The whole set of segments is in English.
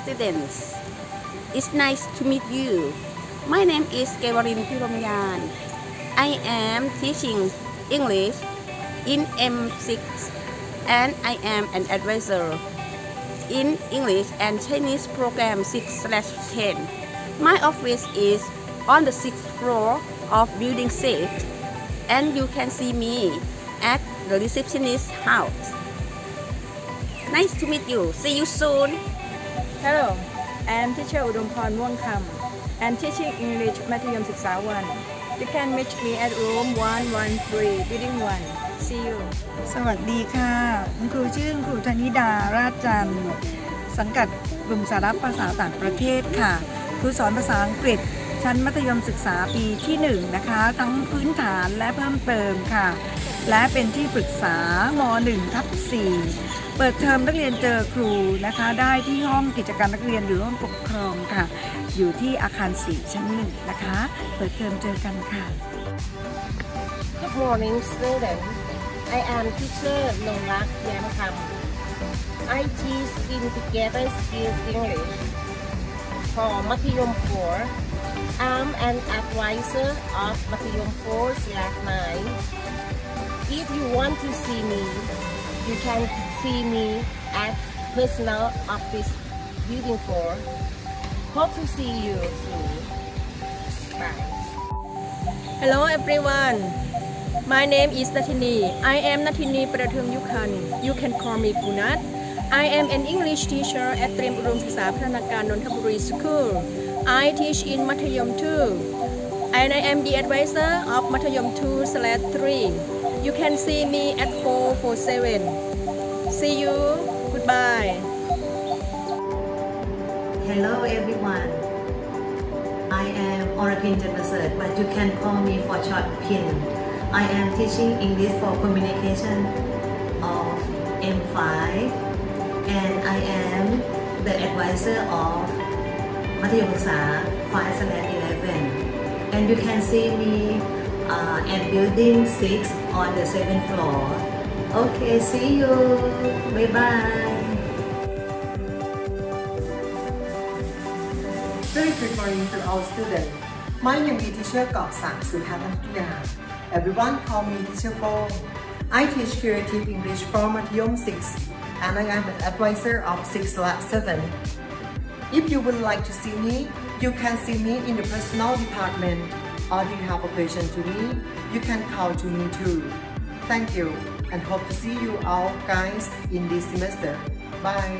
students. It's nice to meet you. My name is Kevarin Piromyan. I am teaching English in M6 and I am an advisor in English and Chinese program 6/10. My office is on the 6th floor of building 6 and you can see me at the receptionist house. Nice to meet you. See you soon. Hello, I am teacher Udomphorn Muangkham and teaching English มัธยมศึกษา 1. You can meet me at room 113 building 1. See you. สวัสดีค่ะคุณครูชื่อคุณครูธนิดาราชจันทร์สังกัดกลุ่มสาระภาษาต่างประเทศค่ะครูสอนภาษาอังกฤษชั้นมัธยมศึกษาปีที่1นะคะทั้งพื้นฐานและเพิ่มเติมค่ะและเป็นที่ปรึกษาม1/4เปิดเทอมนักเรียนเจอครูนะคะได้ที่ห้องกิจการนักเรียนหรือห้องปกครองค่ะอยู่ที่อาคาร4ชั้น1นะคะเปิดเทอมเจอกันค่ะ Good morning students. I am teacher Nongrak Yamkham. I teach integrated skills English for Matayom 4. I'm an advisor of Matayom 4/9. If you want to see me, you can see me at personal office building 4. Hope to see you soon. Bye. Hello everyone. My name is Natini. I am Natini Prathumyukhan. You can call me Punat. I am an English teacher at เตรียมอุดมศึกษาพัฒนาการนนทบุรี School. I teach in มัธยม 2 and I am the advisor of มัธยม 2/3. You can see me at 447. See you. Goodbye. Hello everyone. I am Orakin Janasert, but you can call me for short Pin. I am teaching English for communication of M5 and I am the advisor of มัธยมศึกษา 5/11 and you can see me at building 6 on the 7th floor. Okay, see you. Bye bye. Very good morning to all students. My name is Teacher Kok Sang Suthanathya. Everyone call me Teacher Pong. I teach creative English for Matayom 6 and I am an advisor of 6/7. If you would like to see me, you can see me in the personal department or if you have a question to me, you can call to me too. Thank you and hope to see you all guys in this semester. Bye.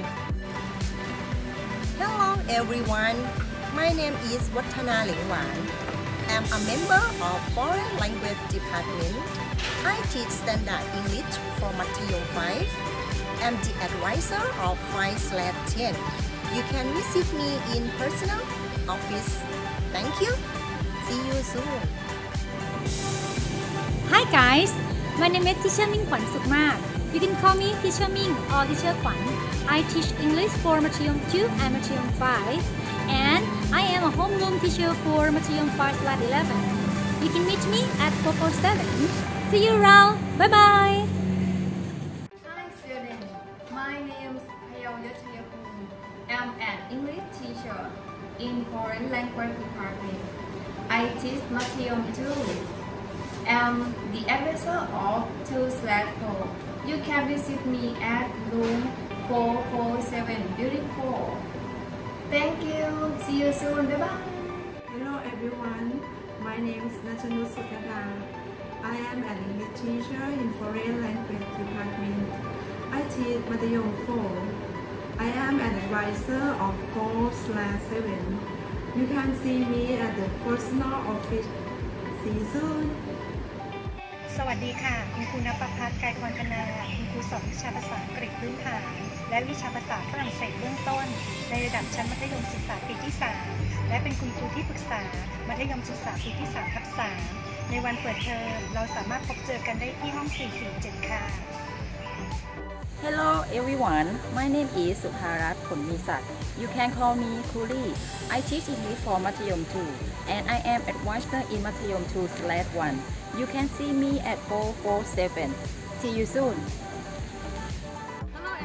Hello everyone. My name is Wattana Lingwan. I'm a member of Foreign Language Department. I teach Standard English for Matayom 5. I'm the advisor of 5/10. You can visit me in personal office. Thank you. See you soon. Hi guys, my name is Teacher Ming Kwan Sukmat. You can call me Teacher Ming or Teacher Kwan. I teach English for Matayom 2 and Matayom 5. And I am a homeroom teacher for Matayom 5/11. You can meet me at 447. See you around. Bye bye. Hi students, my name is Payal Yachayapun. I'm an English teacher in Foreign Language Department. I teach Matayom 2. I'm the advisor of 2/4. You can visit me at room 447, building 4. Thank you. See you soon. Bye bye. Hello everyone. My name is Nachanu Sukada. I am an English teacher in Foreign Language Department. I teach Matayom 4. I am an advisor of 4/7. You can see me at the personal office. See you soon. สวัสดีค่ะคุณครูณภพัฒน์ ไกรพรคณาคุณครูสอนวิชาภาษาอังกฤษพื้นฐานและวิชาภาษาฝรั่งเศสเบื้องต้นในระดับชั้นมัธยมศึกษาปีที่ 3 และเป็นคุณครูที่ปรึกษามัธยมศึกษาปีที่ 3/3 ในวันเปิดเทอมเราสามารถพบเจอกันได้ที่ห้อง 447 ค่ะ Hello everyone, my name is Subharat Phonmisat. You can call me Kuli. I teach English for Matayom 2 and I am advisor in Matayom 2/1. You can see me at 447. See you soon. Hello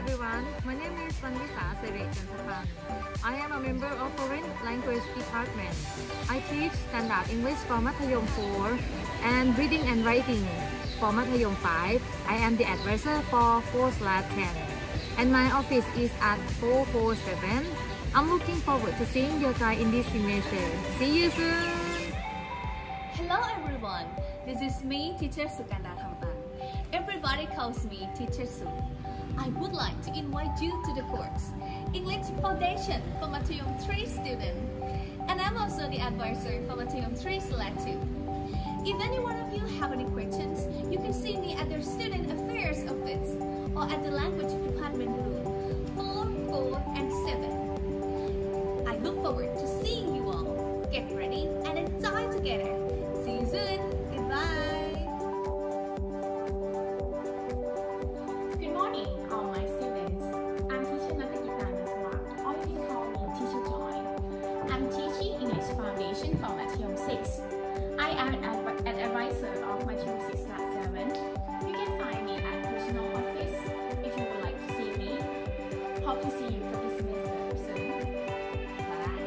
everyone. My name is Vanvisa Serejantapan. I am a member of Foreign Language Department. I teach Standard English for Mathayom 4 and Reading and Writing for Mathayom 5. I am the advisor for 4/10. And my office is at 447. I'm looking forward to seeing you guys in this semester. See you soon! Hello everyone, this is me, Teacher Sukanda Thampan. Everybody calls me Teacher Su. I would like to invite you to the course English Foundation for Mathayom 3 student, and I'm also the advisor for Mathayom 3/2. If any one of you have any questions, you can see me at the Student Affairs Office or at the Language Department room 4, 4, and 7. I look forward to seeing you all. Get ready and enjoy together. See you soon. Goodbye. Good morning, all my students. I'm Teacher Natakita Naswar, or you can call me Teacher Joy. I'm teaching English Foundation for Mathayom 6. I am an advisor of Mathayom 6/7. You can find me at personal office if you would like to see me. Hope to see you for this semester soon. Bye.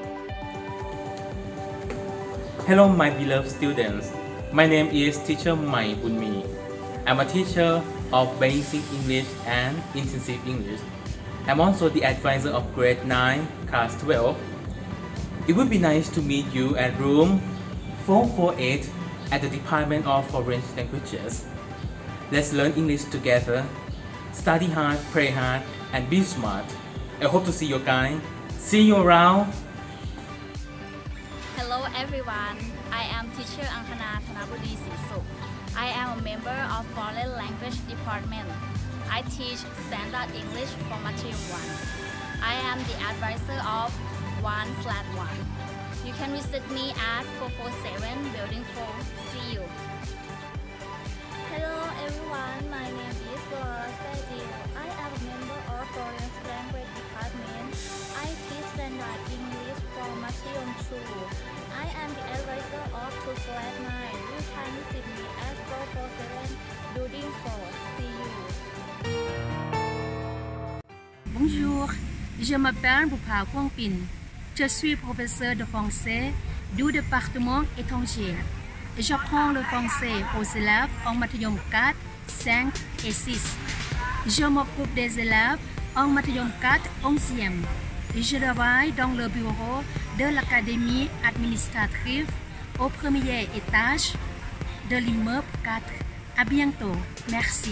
Hello, my beloved students. My name is Teacher Mai Bunmi. I'm a teacher of Basic English and Intensive English. I'm also the advisor of Grade 9, Class 12. It would be nice to meet you at room 448 at the Department of Foreign Languages. Let's learn English together. Study hard, pray hard, and be smart. I hope to see you guys. See you around. Hello everyone. I am Teacher Angkana Thanabudi Sisuk. I am a member of Foreign Language Department. I teach Standard English for Mathayom 1. I am the advisor of 1/1. You can visit me at 447 Building 4. See you. Hello everyone, my name is Gloria Sedil. I am a member of Foreign Language Department. I teach Standard English for Mathayom 2. I am the advisor of 2/9. You can visit me at 447 Building 4. See you. Bonjour, je m'appelle Boupa Kwangpin. Je suis professeur de français du département étranger. J'apprends le français aux élèves en Mathayom 4, 5 et 6. Je m'occupe des élèves en Mathayom 4, 11e. Je travaille dans le bureau de l'académie administrative au premier étage de l'immeuble 4. À bientôt. Merci.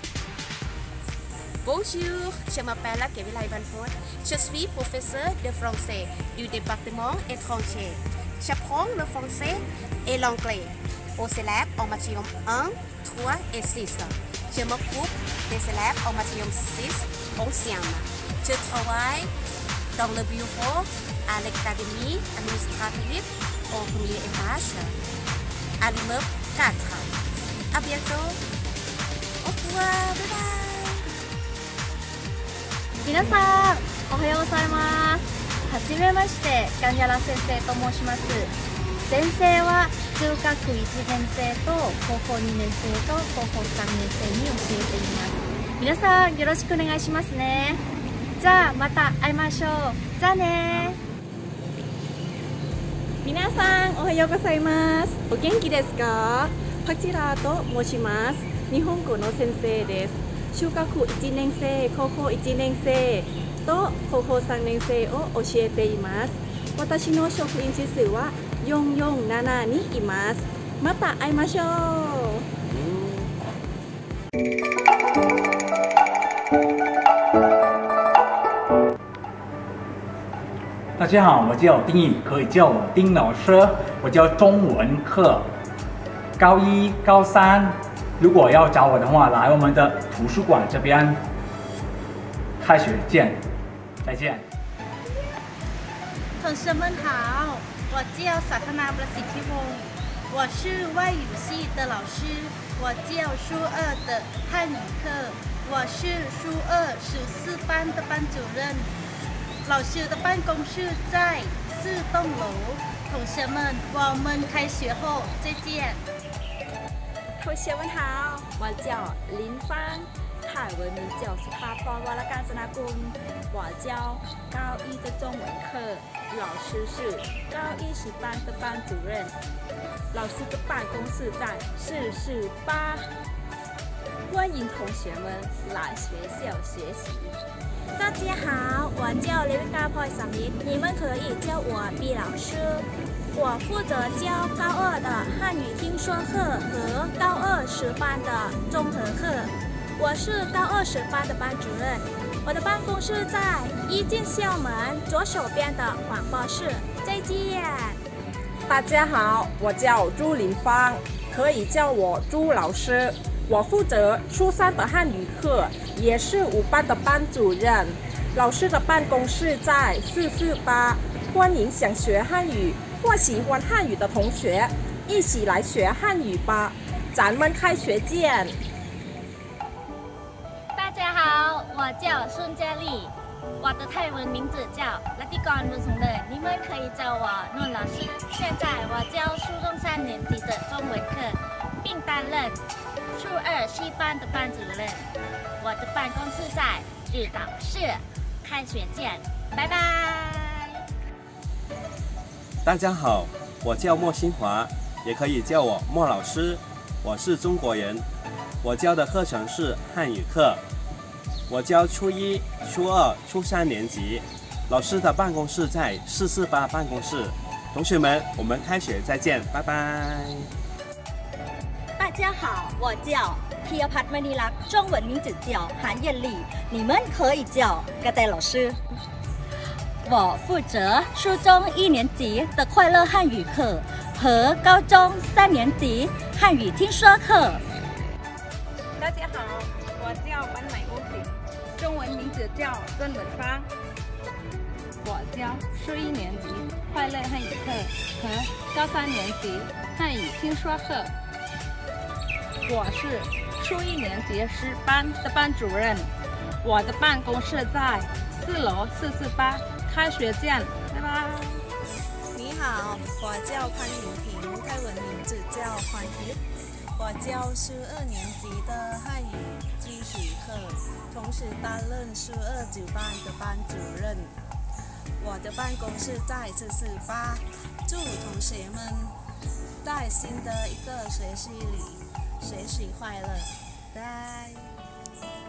Bonjour, je m'appelle Kevila Ivanfort. Je suis professeur de français du département étranger. J'apprends le français et l'anglais aux élèves en Mathayom 1, 3 et 6. Je m'occupe des élèves en Mathayom 6, 11e. Je travaille dans le bureau à l'académie administrative au premier étage, à l'immeuble 4. À bientôt. Au revoir. Bye bye. 皆さん、おはようございます。はじめまして、ガンヤラ先生と申します。先生は中学1年生と高校2年生と高校3年生に教えています。皆さん、よろしくお願いしますね。じゃあ、また会いましょう。じゃあね。 皆さん、おはようございます。お元気ですか？パチラと申します。日本語の先生です。中学1年生、高校1年生と高校3年生を教えています。私の職員指数は447にいます。また会いましょう。 大家好，我叫丁毅，可以叫我丁老师。我教中文课，高1、高3。如果要找我的话，来我们的图书馆这边。开学见，再见。 同学们好，我叫萨克纳布西提翁，我是外语系的老师，我教初2的汉语课，我是初214班的班主任。老师的办公室在4栋楼。同学们，我们开学后再见。 同学们好，我叫林芳，他泰文名叫สุภาพร วรการจนากุล我教高一的中文课，老师是高一10班的班主任，老师的办公室在448，欢迎同学们来学校学习。 大家好，我叫雷维嘎พลอยสมิท你们可以叫我毕老师。我负责教高2的汉语听说课和高2 10班的综合课。我是高2 10班的班主任，我的办公室在一进校门左手边的广播室。再见。 大家好，我叫朱林芳，可以叫我朱老师。我负责初3的汉语课，也是5班的班主任。老师的办公室在448，欢迎想学汉语或喜欢汉语的同学一起来学汉语吧。咱们开学见。 大家好，我叫孙佳丽，我的泰文名字叫ลัตติกร บุญสูงเนิน你们可以叫我นุ่น老师。现在我教初中3年级的中文课，并担任初2 7班的班主任。我的办公室在日岛市。开学见，拜拜。 大家好，我叫莫新华，也可以叫我莫老师。我是中国人，我教的课程是汉语课。我教初1、初2、初3年级。老师的办公室在448办公室。同学们，我们开学再见，拜拜。 大家好，我叫พีรพัฒน์มณีรักษ์中文名字叫韩艳丽，你们可以叫กระแต老师。我负责初中1年级的快乐汉语课和高中3年级汉语听说课。 大家好，我叫班乃欧景，中文名字叫孙文芳。我教初1年级快乐汉语课和高3年级汉语听说课。我是初1年级10班的班主任，我的办公室在4楼448，开学见，拜拜。 你好，我叫潘婷婷，泰文名字叫潘婷，我教初2年级的汉语基础课，同时担任初2 9班的班主任。我的办公室在448，祝同学们在新的一个学习里学习快乐，拜。